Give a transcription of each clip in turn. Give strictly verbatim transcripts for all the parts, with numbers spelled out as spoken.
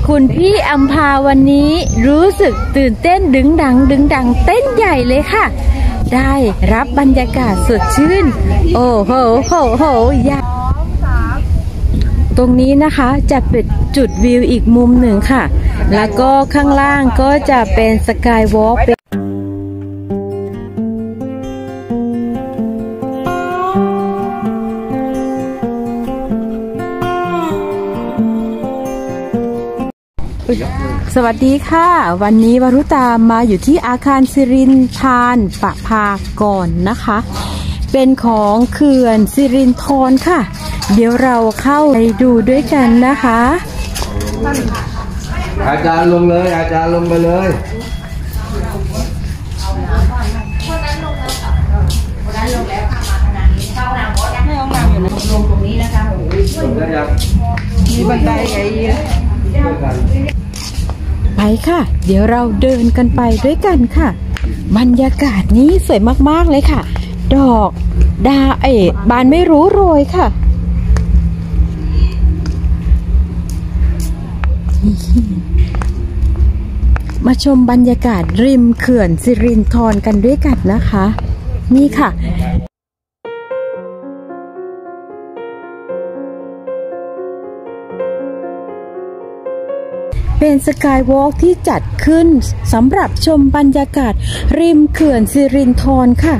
คุณพี่อัมพาวันนี้รู้สึกตื่นเต้นดึงดังดึงดังเต้นใหญ่เลยค่ะได้รับบรรยากาศสดชื่นโอ้โหโหโหยาตรงนี้นะคะจะเป็นจุดวิวอีกมุมหนึ่งค่ะแล้วก็ข้างล่างก็จะเป็นสกายวอล์กสวัสดีค่ะวันนี้วรุตามาอยู่ที่อาคารสิรินธรประภากรนะคะเป็นของเขื่อนสิรินธรค่ะเดี๋ยวเราเข้าไปดูด้วยกันนะคะอาจารย์ลงเลยอาจารย์ลงไปเลยมีบันไดไงไปค่ะเดี๋ยวเราเดินกันไปด้วยกันค่ะบรรยากาศนี้สวยมากๆเลยค่ะดอกดาเอ๋บานไม่รู้โรยค่ะมาชมบรรยากาศริมเขื่อนสิรินธรกันด้วยกันนะคะนี่ค่ะเป็นสกายวอล์กที่จัดขึ้นสำหรับชมบรรยากาศริมเขื่อนสิรินธรค่ะ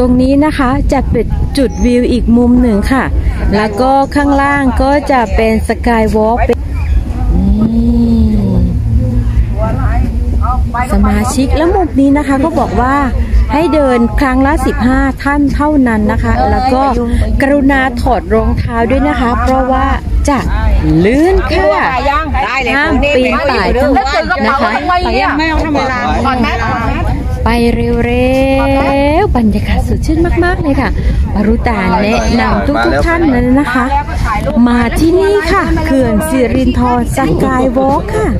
รงนี้นะคะจะเป็นจุดวิวอีกมุมหนึ่งค่ะแล้วก็ข้างล่างก็จะเป็นสกายวอล์กสมาชิกแล้วมุมนี้นะคะก็บอกว่าให้เดินครั้งละสิบห้าท่านเท่านั้นนะคะแล้วก็กรุณาถอดรองเท้าด้วยนะคะเพราะว่าจะลื่นค่ะห้ามปีนป่ายทั้งนั้นนะคะไปเร็วๆบรรยากาศสดชื่นมากๆเลยค่ะวรุตาแนะนำทุกๆท่านเลยนะคะมาที่นี่ค่ะเขื่อนสิรินธรสกายวอล์กค่ะ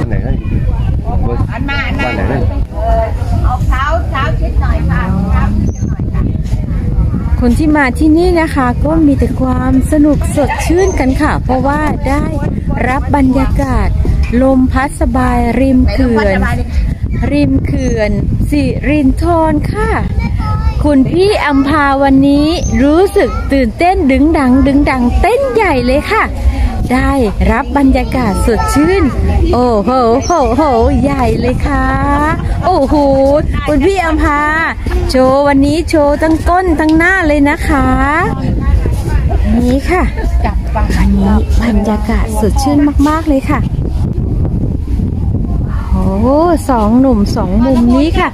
คนที่มาที่นี่นะคะก็มีแต่ความสนุกสดชื่นกันค่ะเพราะว่าได้รับบรรยากาศลมพัดสบายริมเขื่อนริมเขื่อนสิรินธรค่ะคุณพี่อัมพาวันนี้รู้สึกตื่นเต้นดึงดังดึงดังเต้นใหญ่เลยค่ะได้รับบรรยากาศสดชื่นโอ้โหโหโหใหญ่เลยค่ะโอ้โหคุณพี่อัมพาโชว์วันนี้โชว์ทั้งก้นทั้งหน้าเลยนะคะนี่ค่ะอันนี้บรรยากาศสดชื่นมากๆเลยค่ะโอ้สองหนุ่มสองมุมนี้ค่ะ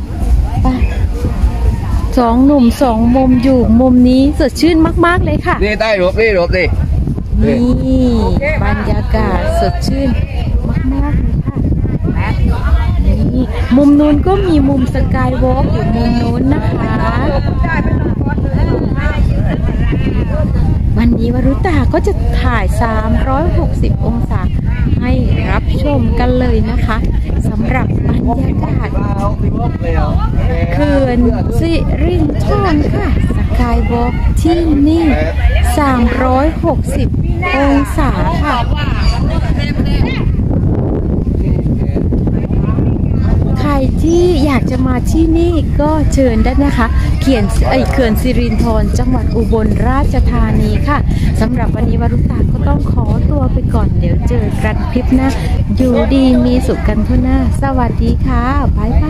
สองหนุ่มสองมุมอยู่มุมนี้สดชื่นมากๆเลยค่ะนี่ได้รบนี่รบดินี่บรรยากาศสดชื่นมากๆเลยค่ะนี่มุมนู้นก็มีมุมสกายวอล์กอยู่มุมนู้นนะคะวันนี้วรุตาก็จะถ่ายสามร้อยหกสิบองศาให้รับชมกันเลยนะคะสำหรับบรรยากาศเขื่อนสิรินธรค่ะสกายวอล์กที่นี่สามร้อยหกสิบองศาค่ะใครที่อยากจะมาที่นี่ก็เชิญได้นะคะเขียนไอเขื่อนสิรินธรจังหวัดอุบลราชธานีค่ะสำหรับวันนี้วรุตาก็ต้องขอตัวไปก่อนเดี๋ยวเจอกันคลิปหน้าอยู่ดีมีสุขกันทั่วหน้าสวัสดีค่ะบ๊ายบาย